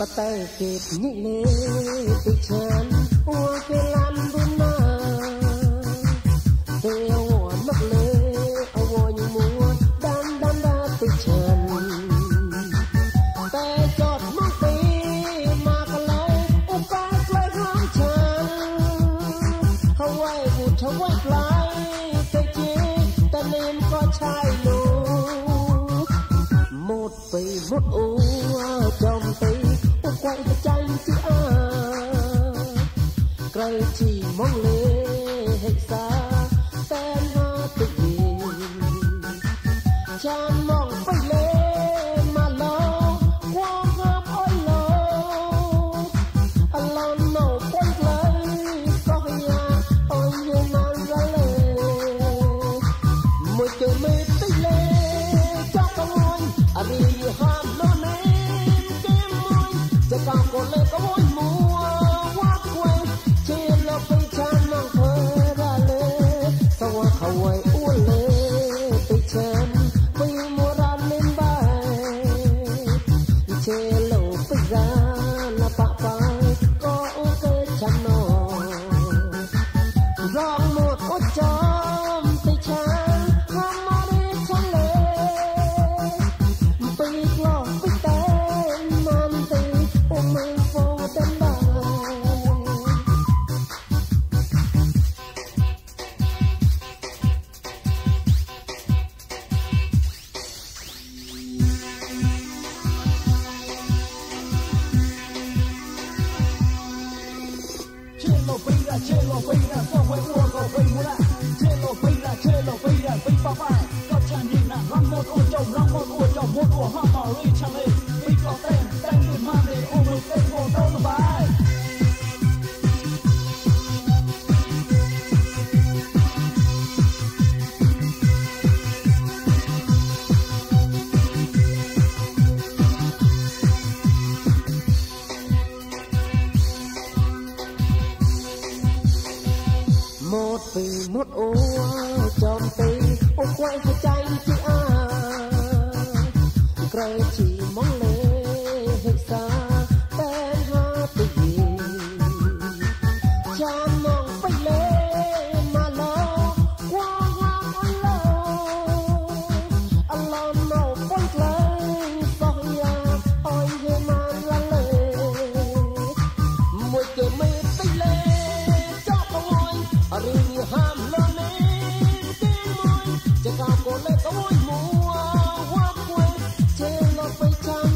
tay kịp nhị lê từ chán hoa cây lan buôn na từ hoa mất lê hoa như mua đan đan đa từ chán tay chọt mong tí mà cả lấy ôm cái lấy hóm chán Hawaii vụt Hawaii lái tay chế ta nên có trai lù một bầy một ô trong tay quay cái tranh chứ cây chỉ mong lê hệ xa tên hoa tự nhiên chan mong phải lê mà lâu qua ngắm ôi lâu alon nổ quay lấy có nhà ôi như non ra lê một trời mê tích lê cho con ôi đi ham nó nèจะก้าวคนเลยก็วนมัววัดเวเชียร์เราไปชันน้องเธอได้เลยสว่าเขาไว้อ้วนเลยไปชันไปมัวรันเล่นใบเชียร์เราไปรันละปะไปก็โอเคชันนอนร้องหมดอดจอมไปชันทำมาได้ชันเลยไปกลองไปเต้นมันตีmình vô tên bài chelo pira so fue uoco fue mula chelo pira pi papa có chan nhìn là răng một ô chồng một ô hoa màu ri chang lê pi có tên người mang để ôm một tên một đâu nó bài một vì một ô trong tay ô quay hai tay chứ cây chỉ mong lê hệ xa tên hoa tự nhiên cha mong phải lê mà lâu qua hoa ôi lâu alon nổ quay lấy soi ya ôi như man la lê mùi kề mê tay lê cho con ôi ri ham lo lên tiếng môiจะก้าวคนเลยก็โวยมัววัดเวเจเราไปชัน